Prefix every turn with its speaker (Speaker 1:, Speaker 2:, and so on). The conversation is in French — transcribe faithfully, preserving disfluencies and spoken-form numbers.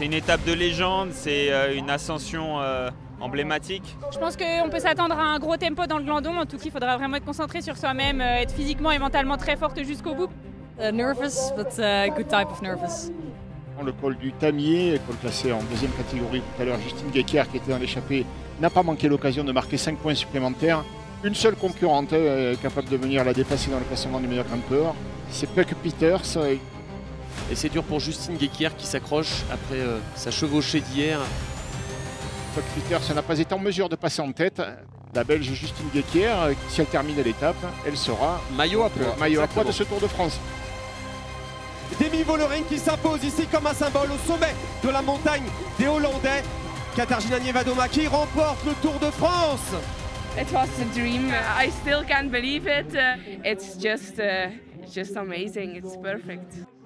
Speaker 1: C'est une étape de légende, c'est une ascension euh, emblématique.
Speaker 2: Je pense qu'on peut s'attendre à un gros tempo dans le Glandon. En tout cas, il faudra vraiment être concentré sur soi-même, être physiquement et mentalement très forte jusqu'au bout.
Speaker 3: Uh, nervous, but a good type of nervous.
Speaker 4: Le col du Tamier, col classé en deuxième catégorie tout à l'heure, Justine Guéquière qui était dans l'échappée n'a pas manqué l'occasion de marquer cinq points supplémentaires. Une seule concurrente euh, capable de venir la dépasser dans le classement du meilleur grimpeur, c'est Puck Peters.
Speaker 5: Et c'est dur pour Justine Guéquière qui s'accroche après euh, sa chevauchée d'hier.
Speaker 4: Puck Peters n'a pas été en mesure de passer en tête. La Belge Justine Guéquière, si elle termine l'étape, elle sera
Speaker 5: maillot à poids,
Speaker 4: maillot à poids de ce Tour de France.
Speaker 6: Demi Vollering qui s'impose ici comme un symbole au sommet de la montagne des Hollandais. Katarzyna Niewiadoma remporte le Tour de France.
Speaker 7: It was a dream. I still can't believe it. It's just, uh, it's just amazing. It's perfect.